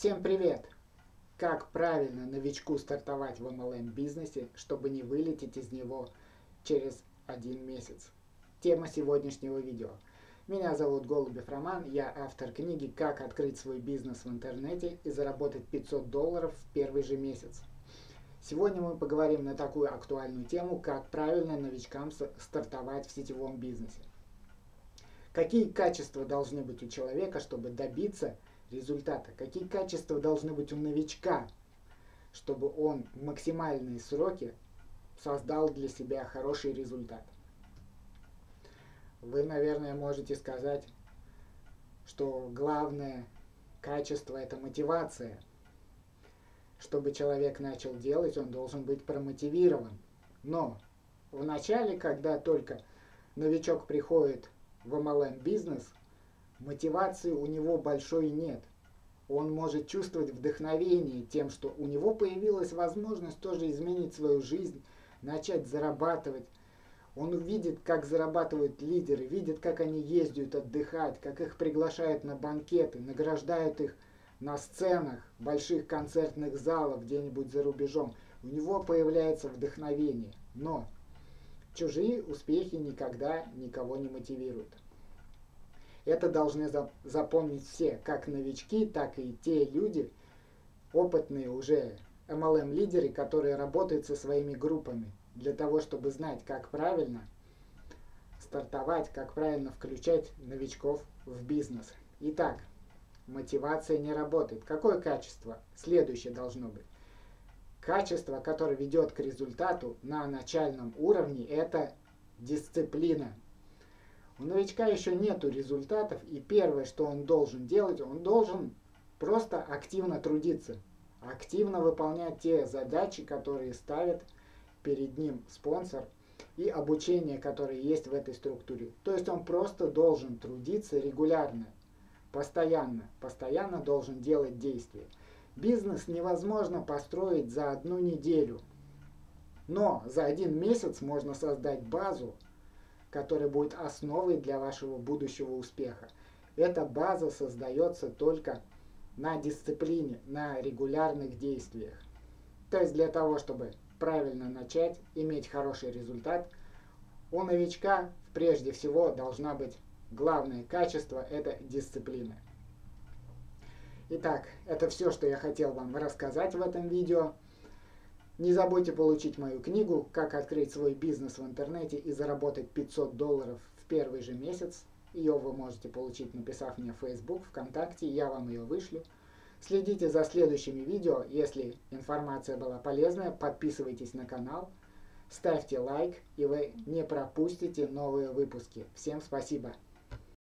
Всем привет! Как правильно новичку стартовать в MLM-бизнесе, чтобы не вылететь из него через 1 месяц? Тема сегодняшнего видео. Меня зовут Голубев Роман, я автор книги «Как открыть свой бизнес в интернете и заработать $500 в первый же месяц». Сегодня мы поговорим на такую актуальную тему, как правильно новичкам стартовать в сетевом бизнесе. Какие качества должны быть у человека, чтобы добиться результата? Какие качества должны быть у новичка, чтобы он в максимальные сроки создал для себя хороший результат? Вы, наверное, можете сказать, что главное качество – это мотивация. Чтобы человек начал делать, он должен быть промотивирован. Но в начале, когда только новичок приходит в MLM-бизнес, мотивации у него большой нет. Он может чувствовать вдохновение тем, что у него появилась возможность тоже изменить свою жизнь, начать зарабатывать. Он увидит, как зарабатывают лидеры, видит, как они ездят отдыхать, как их приглашают на банкеты, награждают их на сценах больших концертных залов где-нибудь за рубежом. У него появляется вдохновение. Но чужие успехи никогда никого не мотивируют. Это должны запомнить все, как новички, так и те люди, опытные уже MLM-лидеры, которые работают со своими группами, для того, чтобы знать, как правильно стартовать, как правильно включать новичков в бизнес. Итак, мотивация не работает. Какое качество? Следующее должно быть. Качество, которое ведет к результату на начальном уровне, это дисциплина. У новичка еще нету результатов, и первое, что он должен делать, он должен просто активно трудиться, активно выполнять те задачи, которые ставит перед ним спонсор, и обучение, которое есть в этой структуре. То есть он просто должен трудиться регулярно, постоянно должен делать действия. Бизнес невозможно построить за 1 неделю, но за 1 месяц можно создать базу, которая будет основой для вашего будущего успеха. Эта база создается только на дисциплине, на регулярных действиях. То есть для того, чтобы правильно начать, иметь хороший результат, у новичка прежде всего должна быть главное качество – это дисциплина. Итак, это все, что я хотел вам рассказать в этом видео. Не забудьте получить мою книгу «Как открыть свой бизнес в интернете и заработать $500 в первый же месяц». Ее вы можете получить, написав мне в Facebook, ВКонтакте, я вам ее вышлю. Следите за следующими видео. Если информация была полезная, подписывайтесь на канал, ставьте лайк, и вы не пропустите новые выпуски. Всем спасибо!